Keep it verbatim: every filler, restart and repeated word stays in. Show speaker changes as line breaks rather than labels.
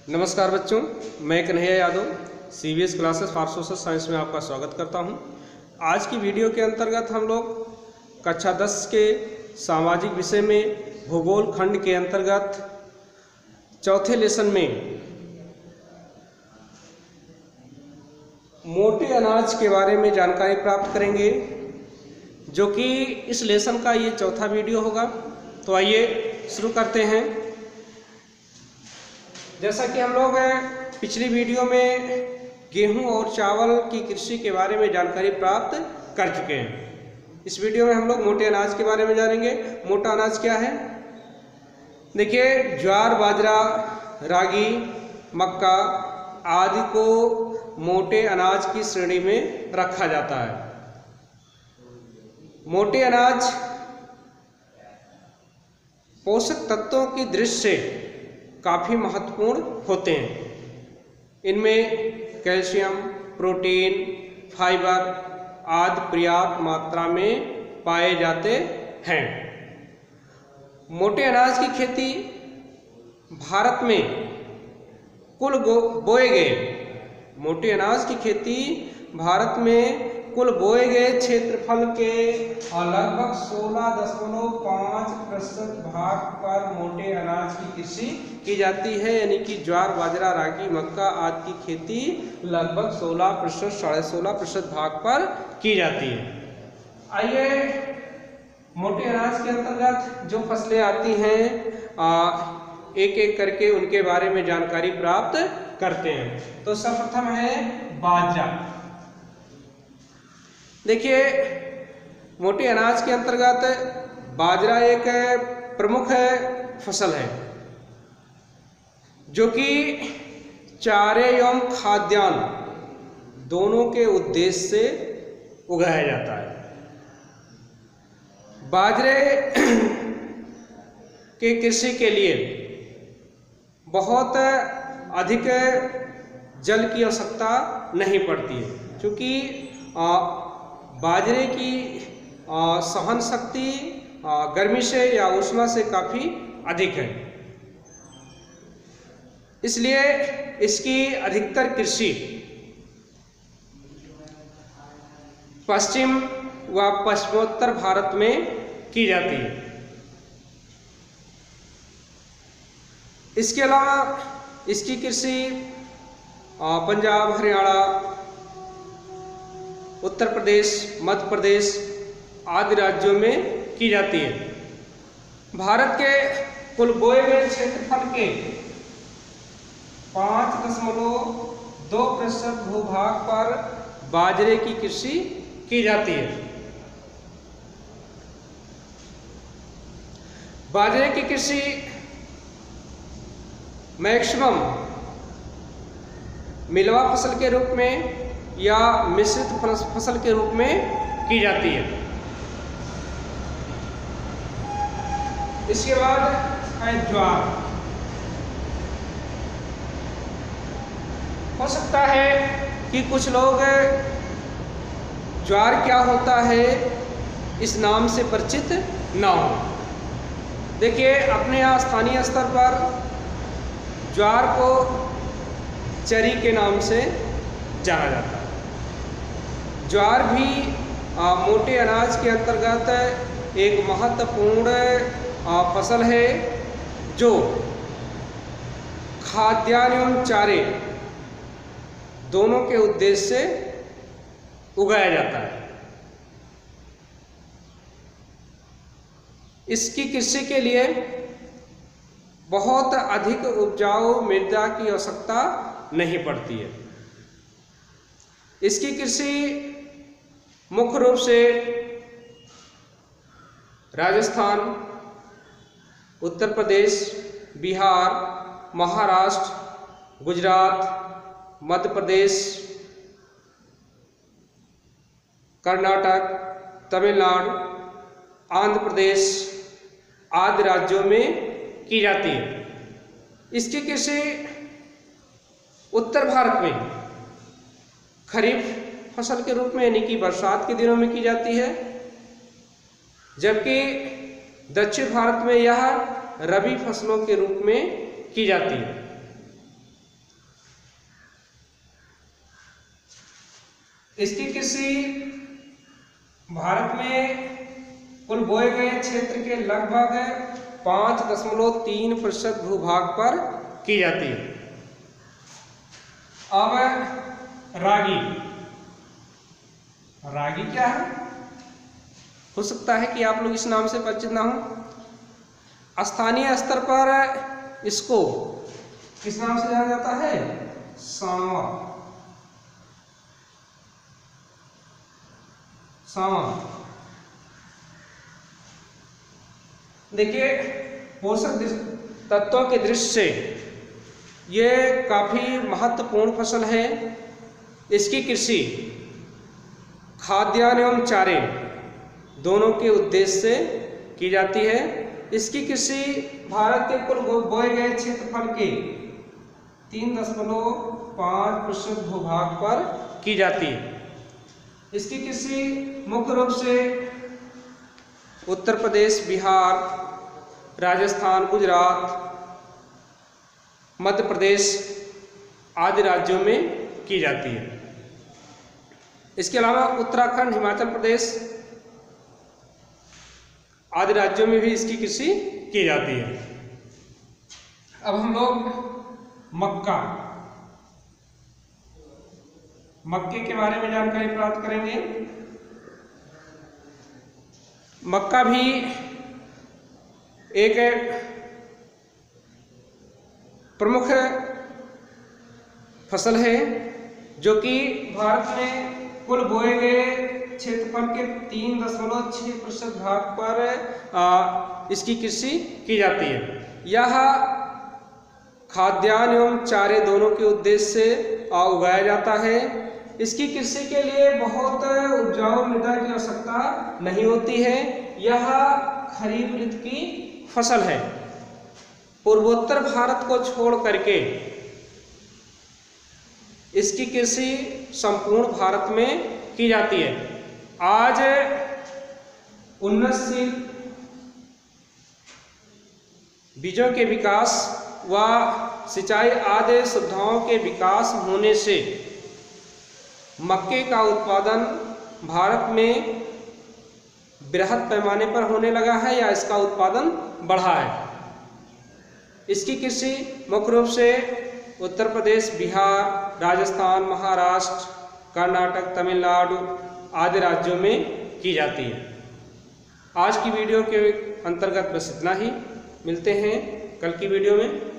नमस्कार बच्चों, मैं Kanhaiya Yadav CBS classes for social science में आपका स्वागत करता हूं। आज की वीडियो के अंतर्गत हम लोग कक्षा दस के सामाजिक विषय में भूगोल खंड के अंतर्गत चौथे लेसन में मोटे अनाज के बारे में जानकारी प्राप्त करेंगे, जो कि इस लेसन का ये चौथा वीडियो होगा। तो आइए शुरू करते हैं। जैसा कि हम लोग पिछली वीडियो में गेहूं और चावल की कृषि के बारे में जानकारी प्राप्त कर चुके हैं, इस वीडियो में हम लोग मोटे अनाज के बारे में जानेंगे। मोटा अनाज क्या है? देखिए, ज्वार, बाजरा, रागी, मक्का आदि को मोटे अनाज की श्रेणी में रखा जाता है। मोटे अनाज पोषक तत्वों की दृष्टि से काफ़ी महत्वपूर्ण होते हैं। इनमें कैल्शियम, प्रोटीन, फाइबर आदि पर्याप्त मात्रा में पाए जाते हैं। मोटे अनाज की खेती भारत में कुल बोए गए मोटे अनाज की खेती भारत में कुल बोए गए क्षेत्रफल के लगभग सोलह दशमलव पाँच प्रतिशत भाग पर मोटे अनाज की कृषि की जाती है। यानी कि ज्वार, बाजरा, रागी, मक्का आदि की खेती लगभग सोलह प्रतिशत साढ़े सोलह प्रतिशत भाग पर की जाती है। आइए, मोटे अनाज के अंतर्गत जो फसलें आती हैं आ, एक एक करके उनके बारे में जानकारी प्राप्त करते हैं। तो सर्वप्रथम है बाजरा। देखिए, मोटे अनाज के अंतर्गत बाजरा एक प्रमुख फसल है, जो कि चारे एवं खाद्यान्न दोनों के उद्देश्य से उगाया जाता है। बाजरे के कृषि के लिए बहुत अधिक जल की आवश्यकता नहीं पड़ती है, क्योंकि बाजरे की सहन शक्ति गर्मी से या उष्मा से काफ़ी अधिक है। इसलिए इसकी अधिकतर कृषि पश्चिम व पश्चिमोत्तर भारत में की जाती है। इसके अलावा इसकी कृषि पंजाब, हरियाणा, उत्तर प्रदेश, मध्य प्रदेश आदि राज्यों में की जाती है। भारत के कुल बोए गए क्षेत्रफल के पाँच दशमलव दो प्रतिशत भूभाग पर बाजरे की कृषि की जाती है। बाजरे की कृषि मैक्सिमम मिलवा फसल के रूप में या मिश्रित फसल के रूप में की जाती है। इसके बाद है ज्वार। हो सकता है कि कुछ लोग ज्वार क्या होता है इस नाम से परिचित ना हो। देखिए, अपने यहाँ स्थानीय स्तर पर ज्वार को चरी के नाम से जाना जाता है। ज्वार भी आ, मोटे अनाज के अंतर्गत एक महत्वपूर्ण फसल है, जो खाद्यान्न एवं चारे दोनों के उद्देश्य से उगाया जाता है। इसकी कृषि के लिए बहुत अधिक उपजाऊ मृदा की आवश्यकता नहीं पड़ती है। इसकी कृषि मुख्य रूप से राजस्थान, उत्तर प्रदेश, बिहार, महाराष्ट्र, गुजरात, मध्य प्रदेश, कर्नाटक, तमिलनाडु, आंध्र प्रदेश आदि राज्यों में की जाती है। इसकी कृषि उत्तर भारत में खरीफ फसल के रूप में यानी कि बरसात के दिनों में की जाती है, जबकि दक्षिण भारत में यह रबी फसलों के रूप में की जाती है। इसकी कृषि भारत में कुल बोए गए क्षेत्र के लगभग पाँच दशमलव तीन प्रतिशत भूभाग पर की जाती है। अब रागी, रागी क्या है? हो सकता है कि आप लोग इस नाम से परिचित ना हो। स्थानीय स्तर पर इसको किस नाम से जाना जाता है? सांवा, सांवा। देखिए, पोषक तत्वों के दृष्टि से ये काफी महत्वपूर्ण फसल है। इसकी कृषि खाद्यान्न एवं चारे दोनों के उद्देश्य से की जाती है। इसकी कृषि भारत के कुल बोए गए क्षेत्रफल के तीन दशमलव पाँच प्रतिशत भूभाग पर की जाती है। इसकी कृषि मुख्य रूप से उत्तर प्रदेश, बिहार, राजस्थान, गुजरात, मध्य प्रदेश आदि राज्यों में की जाती है। इसके अलावा उत्तराखंड, हिमाचल प्रदेश आदि राज्यों में भी इसकी कृषि की जाती है। अब हम लोग मक्का, मक्के के बारे में जानकारी प्राप्त करेंगे। मक्का भी एक प्रमुख फसल है जो कि भारत में कुल बोए गए क्षेत्रफल के तीन दशमलव छः प्रतिशत भाग पर आ, इसकी कृषि की जाती है। यह खाद्यान्न एवं चारे दोनों के उद्देश्य से उगाया जाता है। इसकी कृषि के लिए बहुत उपजाऊ मृदा की आवश्यकता नहीं होती है। यह खरीफ ऋतु की फसल है। पूर्वोत्तर भारत को छोड़ करके इसकी कृषि संपूर्ण भारत में की जाती है। आज उन्नतशील बीजों के विकास व सिंचाई आदि सुविधाओं के विकास होने से मक्के का उत्पादन भारत में बृहद पैमाने पर होने लगा है या इसका उत्पादन बढ़ा है। इसकी कृषि मुख्य रूप से उत्तर प्रदेश, बिहार, राजस्थान, महाराष्ट्र, कर्नाटक, तमिलनाडु आदि राज्यों में की जाती है। आज की वीडियो के अंतर्गत बस इतना ही। मिलते हैं कल की वीडियो में।